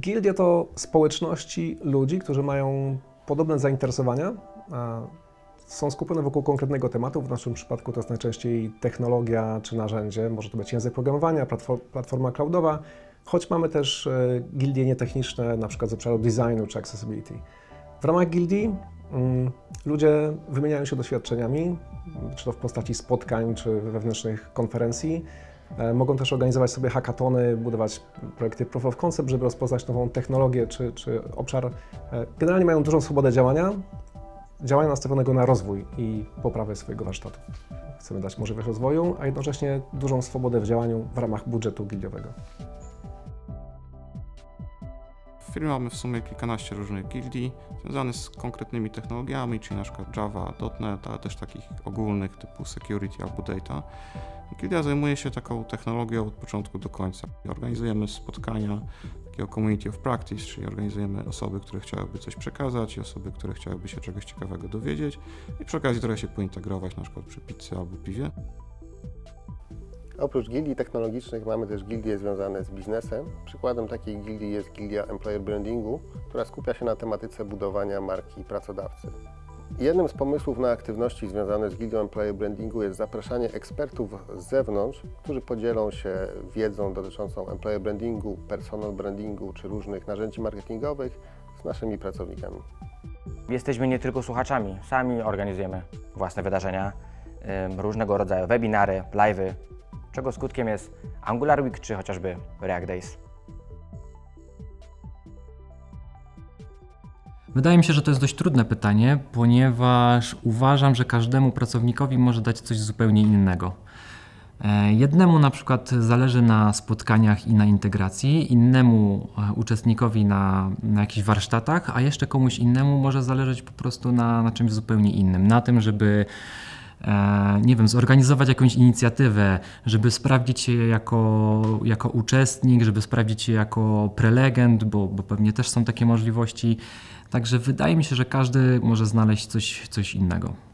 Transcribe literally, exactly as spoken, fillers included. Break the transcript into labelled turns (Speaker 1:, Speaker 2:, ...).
Speaker 1: Gildie to społeczności ludzi, którzy mają podobne zainteresowania, a są skupione wokół konkretnego tematu. W naszym przypadku to jest najczęściej technologia czy narzędzie, może to być język programowania, platforma cloudowa, choć mamy też gildie nietechniczne, na przykład z obszaru designu czy accessibility. W ramach gildii um, ludzie wymieniają się doświadczeniami, czy to w postaci spotkań, czy wewnętrznych konferencji. E, mogą też organizować sobie hackatony, budować projekty proof of concept, żeby rozpoznać nową technologię czy, czy obszar. E, generalnie mają dużą swobodę działania, działania nastawionego na rozwój i poprawę swojego warsztatu. Chcemy dać możliwość rozwoju, a jednocześnie dużą swobodę w działaniu w ramach budżetu gildiowego.
Speaker 2: W firmie mamy w sumie kilkanaście różnych gildii związanych z konkretnymi technologiami, czyli na przykład Java, .NET, ale też takich ogólnych typu security albo data. Gildia zajmuje się taką technologią od początku do końca. Organizujemy spotkania takiego community of practice, czyli organizujemy osoby, które chciałyby coś przekazać i osoby, które chciałyby się czegoś ciekawego dowiedzieć i przy okazji trochę się pointegrować, na przykład przy pizzy albo piwie.
Speaker 3: Oprócz gildii technologicznych mamy też gildie związane z biznesem. Przykładem takiej gildii jest gildia Employer Brandingu, która skupia się na tematyce budowania marki pracodawcy. Jednym z pomysłów na aktywności związane z gildią Employer Brandingu jest zapraszanie ekspertów z zewnątrz, którzy podzielą się wiedzą dotyczącą employer brandingu, personal brandingu czy różnych narzędzi marketingowych z naszymi pracownikami.
Speaker 4: Jesteśmy nie tylko słuchaczami, sami organizujemy własne wydarzenia, różnego rodzaju webinary, live'y, czego skutkiem jest Angular Week czy chociażby React Days.
Speaker 5: Wydaje mi się, że to jest dość trudne pytanie, ponieważ uważam, że każdemu pracownikowi może dać coś zupełnie innego. Jednemu na przykład zależy na spotkaniach i na integracji, innemu uczestnikowi na, na jakichś warsztatach, a jeszcze komuś innemu może zależeć po prostu na, na czymś zupełnie innym. Na tym, żeby nie wiem, zorganizować jakąś inicjatywę, żeby sprawdzić się jako, jako uczestnik, żeby sprawdzić się jako prelegent, bo, bo pewnie też są takie możliwości. Także wydaje mi się, że każdy może znaleźć coś, coś innego.